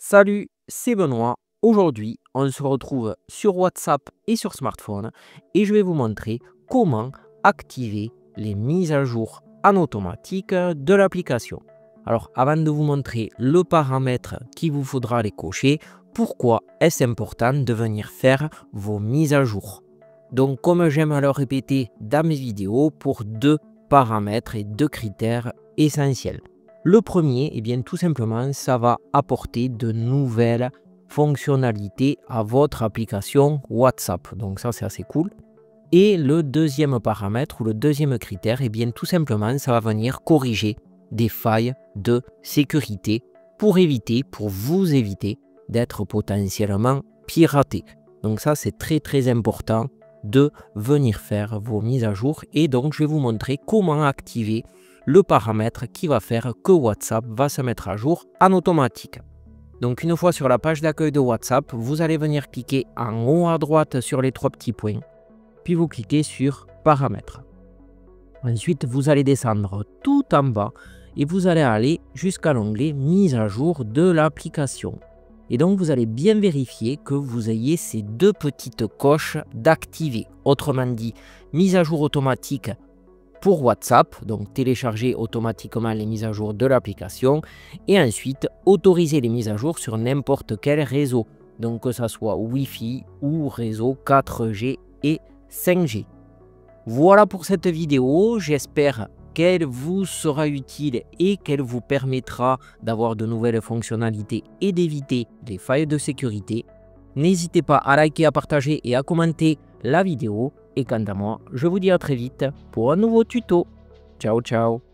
Salut, c'est Benoît. Aujourd'hui, on se retrouve sur WhatsApp et sur smartphone et je vais vous montrer comment activer les mises à jour en automatique de l'application. Alors, avant de vous montrer le paramètre qu'il vous faudra aller cocher, pourquoi est-ce important de venir faire vos mises à jour? Donc, comme j'aime à le répéter dans mes vidéos, pour deux paramètres et deux critères essentiels. Le premier, eh bien, tout simplement, ça va apporter de nouvelles fonctionnalités à votre application WhatsApp. Donc ça, c'est assez cool. Et le deuxième paramètre ou le deuxième critère, eh bien, tout simplement, ça va venir corriger des failles de sécurité pour vous éviter d'être potentiellement piraté. Donc ça, c'est très important de venir faire vos mises à jour. Et donc, je vais vous montrer comment activer le paramètre qui va faire que WhatsApp va se mettre à jour en automatique. Donc une fois sur la page d'accueil de WhatsApp, vous allez venir cliquer en haut à droite sur les trois petits points, puis vous cliquez sur paramètres. Ensuite, vous allez descendre tout en bas et vous allez aller jusqu'à l'onglet mise à jour de l'application. Et donc vous allez bien vérifier que vous ayez ces deux petites coches d'activer. Autrement dit, mise à jour automatique pour WhatsApp, donc télécharger automatiquement les mises à jour de l'application et ensuite autoriser les mises à jour sur n'importe quel réseau, donc que ce soit Wi-Fi ou réseau 4G et 5G. Voilà pour cette vidéo, j'espère qu'elle vous sera utile et qu'elle vous permettra d'avoir de nouvelles fonctionnalités et d'éviter les failles de sécurité. N'hésitez pas à liker, à partager et à commenter la vidéo. Et quant à moi, je vous dis à très vite pour un nouveau tuto. Ciao, ciao!